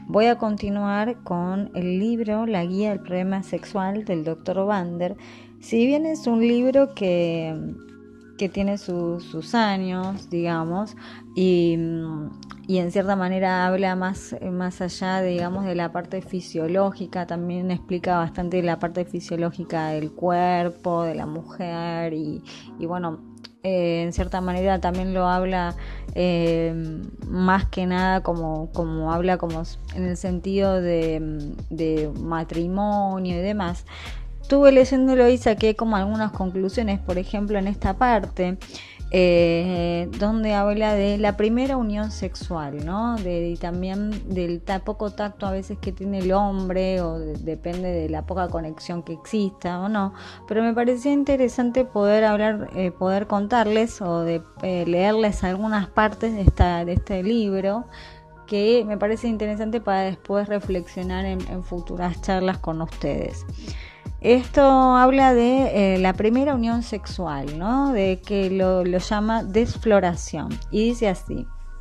Voy a continuar con el libro La guía del problema sexual del Dr. Vander. Si bien es un libro que tiene sus años, digamos, y en cierta manera habla más allá, digamos, de la parte fisiológica, también explica bastante la parte fisiológica del cuerpo, de la mujer, y bueno, en cierta manera también lo habla más que nada como habla como en el sentido de matrimonio y demás. Estuve leyéndolo y saqué como algunas conclusiones, por ejemplo en esta parte donde habla de la primera unión sexual, ¿no? Y también del poco tacto a veces que tiene el hombre, o depende de la poca conexión que exista o no, pero me parecía interesante poder hablar, poder contarles o de leerles algunas partes de este libro, que me parece interesante para después reflexionar en futuras charlas con ustedes. Esto habla de la primera unión sexual, ¿no? De que lo llama desfloración, y dice así: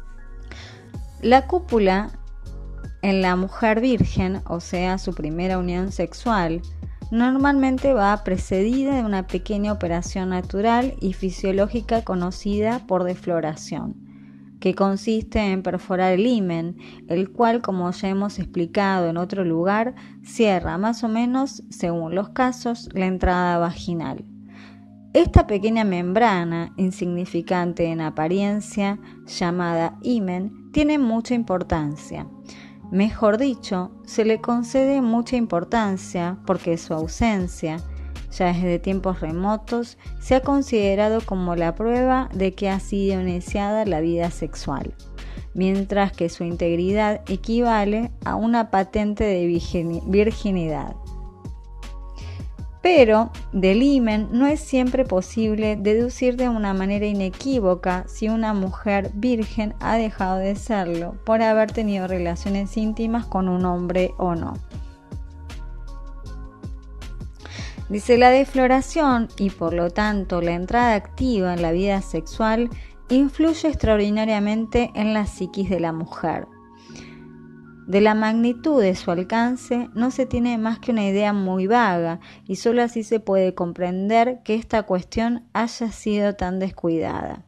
la cópula en la mujer virgen, o sea, su primera unión sexual, normalmente va precedida de una pequeña operación natural y fisiológica conocida por desfloración, que consiste en perforar el himen, el cual, como ya hemos explicado en otro lugar, cierra más o menos, según los casos, la entrada vaginal. Esta pequeña membrana, insignificante en apariencia, llamada himen, tiene mucha importancia. Mejor dicho, se le concede mucha importancia porque su ausencia, ya desde tiempos remotos, se ha considerado como la prueba de que ha sido iniciada la vida sexual, mientras que su integridad equivale a una patente de virginidad. Pero del himen no es siempre posible deducir de una manera inequívoca si una mujer virgen ha dejado de serlo por haber tenido relaciones íntimas con un hombre o no. Dice: la desfloración y por lo tanto la entrada activa en la vida sexual influye extraordinariamente en la psiquis de la mujer. De la magnitud de su alcance no se tiene más que una idea muy vaga, y solo así se puede comprender que esta cuestión haya sido tan descuidada.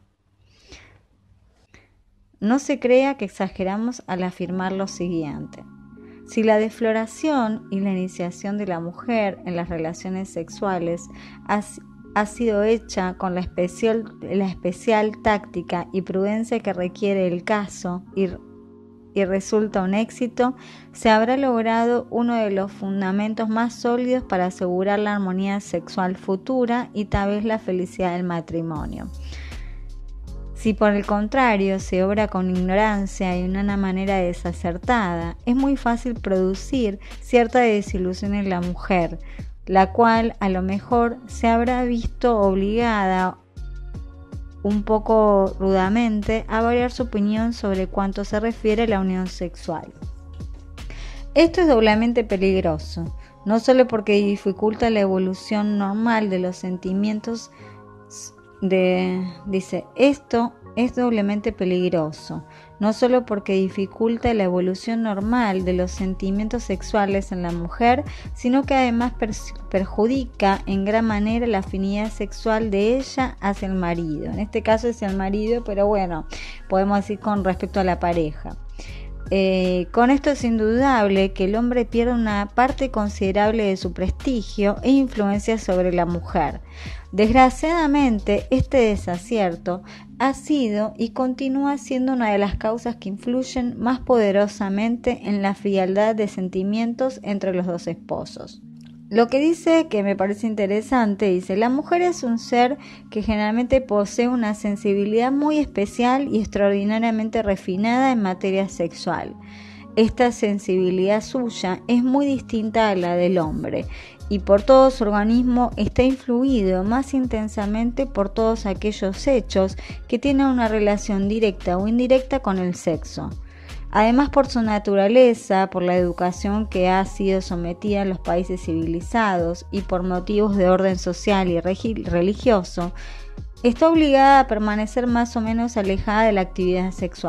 No se crea que exageramos al afirmar lo siguiente: si la desfloración y la iniciación de la mujer en las relaciones sexuales ha sido hecha con la especial táctica y prudencia que requiere el caso y resulta un éxito, se habrá logrado uno de los fundamentos más sólidos para asegurar la armonía sexual futura y tal vez la felicidad del matrimonio. Si por el contrario se obra con ignorancia y de una manera desacertada, es muy fácil producir cierta desilusión en la mujer, la cual a lo mejor se habrá visto obligada un poco rudamente a variar su opinión sobre cuanto se refiere a la unión sexual. Esto es doblemente peligroso, no solo porque dificulta la evolución normal de los sentimientos esto es doblemente peligroso, no solo porque dificulta la evolución normal de los sentimientos sexuales en la mujer, sino que además perjudica en gran manera la afinidad sexual de ella hacia el marido. En este caso es el marido, pero bueno, podemos decir con respecto a la pareja. Con esto es indudable que el hombre pierde una parte considerable de su prestigio e influencia sobre la mujer. Desgraciadamente, este desacierto ha sido y continúa siendo una de las causas que influyen más poderosamente en la frialdad de sentimientos entre los dos esposos. Lo que dice, que me parece interesante, dice: la mujer es un ser que generalmente posee una sensibilidad muy especial y extraordinariamente refinada en materia sexual. Esta sensibilidad suya es muy distinta a la del hombre, y por todo su organismo está influido más intensamente por todos aquellos hechos que tienen una relación directa o indirecta con el sexo. Además, por su naturaleza, por la educación que ha sido sometida en los países civilizados y por motivos de orden social y religioso, está obligada a permanecer más o menos alejada de la actividad sexual,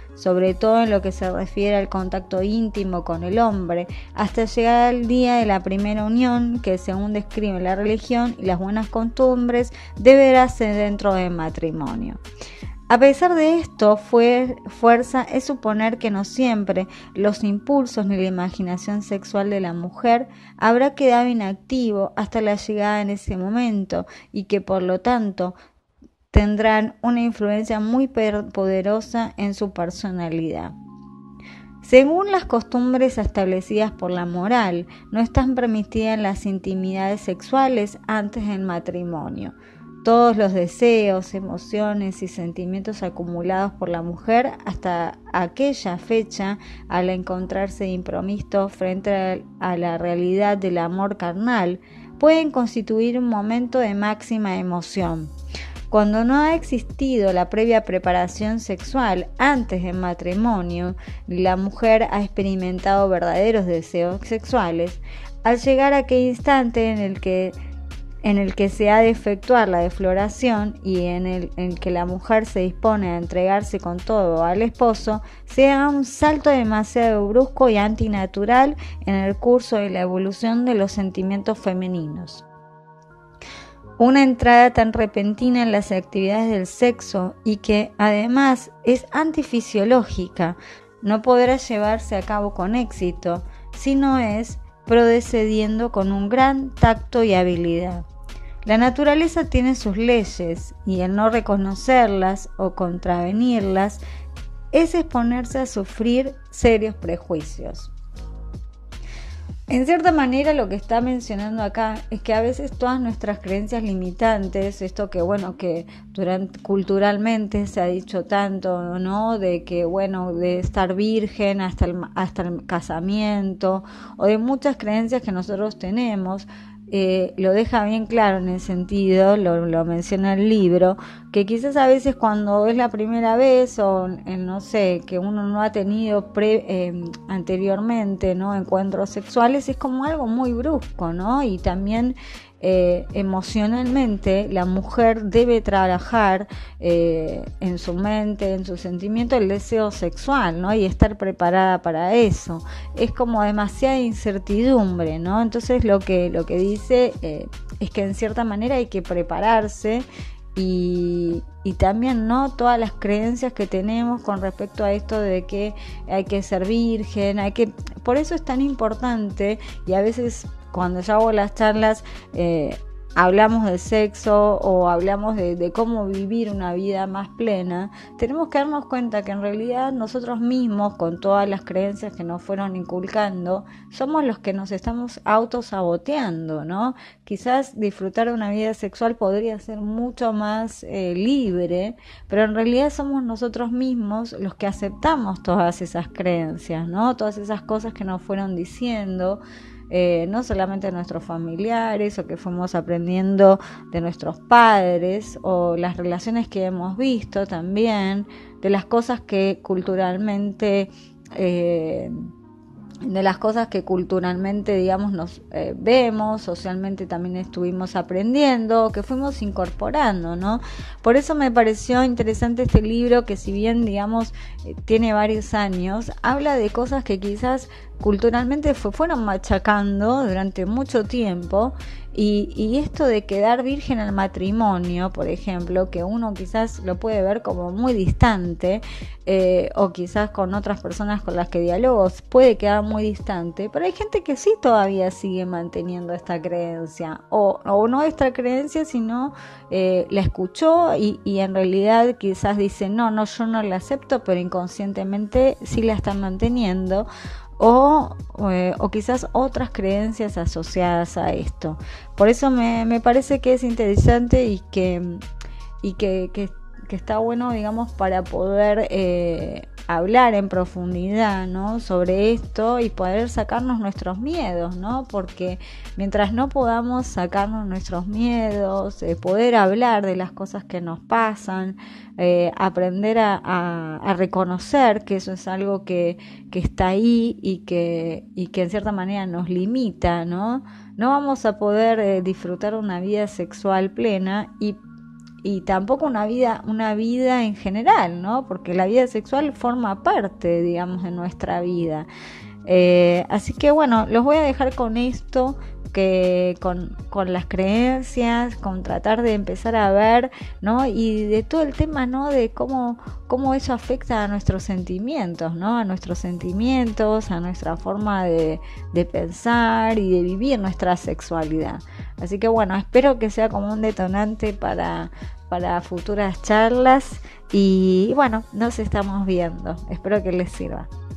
sobre todo en lo que se refiere al contacto íntimo con el hombre, hasta llegar al día de la primera unión, que según describe la religión y las buenas costumbres, deberá ser dentro del matrimonio. A pesar de esto, fuerza es suponer que no siempre los impulsos ni la imaginación sexual de la mujer habrá quedado inactivo hasta la llegada en ese momento y que por lo tanto tendrán una influencia muy poderosa en su personalidad. Según las costumbres establecidas por la moral, no están permitidas las intimidades sexuales antes del matrimonio. Todos los deseos, emociones y sentimientos acumulados por la mujer hasta aquella fecha, al encontrarse improvisto frente a la realidad del amor carnal, pueden constituir un momento de máxima emoción. Cuando no ha existido la previa preparación sexual antes del matrimonio, la mujer ha experimentado verdaderos deseos sexuales, al llegar a aquel instante en el que se ha de efectuar la defloración y en el que la mujer se dispone a entregarse con todo al esposo, se da un salto demasiado brusco y antinatural en el curso de la evolución de los sentimientos femeninos. Una entrada tan repentina en las actividades del sexo y que además es antifisiológica no podrá llevarse a cabo con éxito si no es procediendo con un gran tacto y habilidad. La naturaleza tiene sus leyes y el no reconocerlas o contravenirlas es exponerse a sufrir serios prejuicios. En cierta manera lo que está mencionando acá es que a veces todas nuestras creencias limitantes, esto que culturalmente se ha dicho tanto, ¿no? De que de estar virgen hasta el casamiento, o de muchas creencias que nosotros tenemos, lo deja bien claro en el sentido, lo menciona el libro, que quizás a veces cuando es la primera vez o no sé, que uno no ha tenido anteriormente, ¿no?, encuentros sexuales, es como algo muy brusco, ¿no? Y también emocionalmente la mujer debe trabajar en su mente, en su sentimiento, el deseo sexual, ¿no? Y estar preparada para eso. Es como demasiada incertidumbre, ¿no? Entonces lo que dice es que en cierta manera hay que prepararse y también no todas las creencias que tenemos con respecto a esto de que hay que ser virgen, por eso es tan importante. Y a veces cuando yo hago las charlas hablamos de sexo o hablamos de cómo vivir una vida más plena, tenemos que darnos cuenta que en realidad nosotros mismos, con todas las creencias que nos fueron inculcando, somos los que nos estamos autosaboteando, ¿no? Quizás disfrutar de una vida sexual podría ser mucho más libre, pero en realidad somos nosotros mismos los que aceptamos todas esas creencias, ¿no? Todas esas cosas que nos fueron diciendo, no solamente de nuestros familiares o que fuimos aprendiendo de nuestros padres, o las relaciones que hemos visto también, de las cosas que culturalmente digamos, nos vemos, socialmente también estuvimos aprendiendo, que fuimos incorporando, ¿no? Por eso me pareció interesante este libro, que si bien, digamos, tiene varios años, habla de cosas que quizás culturalmente fueron machacando durante mucho tiempo, y esto de quedar virgen al matrimonio, por ejemplo, que uno quizás lo puede ver como muy distante, o quizás con otras personas con las que dialogo puede quedar muy distante, pero hay gente que sí todavía sigue manteniendo esta creencia, o no esta creencia, sino la escuchó y en realidad quizás dice no, yo no la acepto, pero inconscientemente sí la están manteniendo, o quizás otras creencias asociadas a esto. Por eso me parece que es interesante y que está bueno, digamos, para poder hablar en profundidad, ¿no?, sobre esto y poder sacarnos nuestros miedos, ¿no? Porque mientras no podamos sacarnos nuestros miedos, poder hablar de las cosas que nos pasan, aprender a reconocer que eso es algo que está ahí y que en cierta manera nos limita, ¿no? No vamos a poder disfrutar una vida sexual plena y y tampoco una vida en general, ¿no? Porque la vida sexual forma parte, digamos, de nuestra vida. Así que bueno, los voy a dejar con esto, que con las creencias, con tratar de empezar a ver, ¿no? Y de todo el tema, ¿no? De cómo eso afecta a nuestros sentimientos, ¿no? A nuestros sentimientos, a nuestra forma de pensar y de vivir nuestra sexualidad. Así que bueno, espero que sea como un detonante para futuras charlas y bueno, nos estamos viendo. Espero que les sirva.